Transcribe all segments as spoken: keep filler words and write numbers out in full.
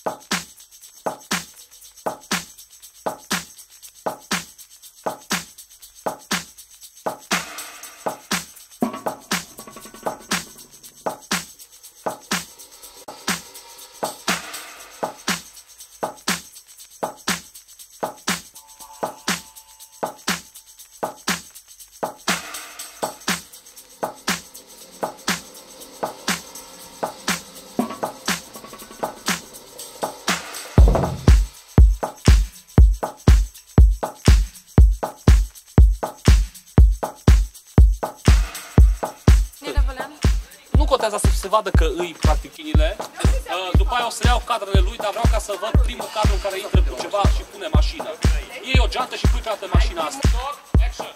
Să se vadă că îi practic chinile. După aia o să iau cadrele lui, dar vreau ca să văd primul cadru în care intră cu ceva și pune mașină. Iei o geantă și pui pe toată mașina asta. Action!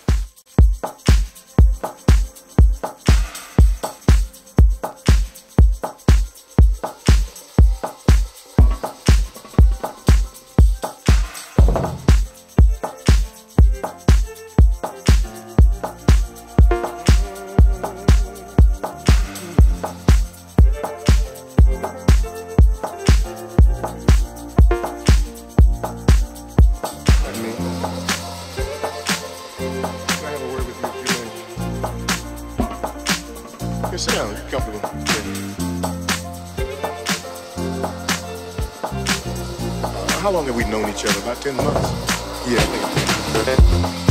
Sit down, you're comfortable. Uh, how long have we known each other? About ten months? Yeah, I think.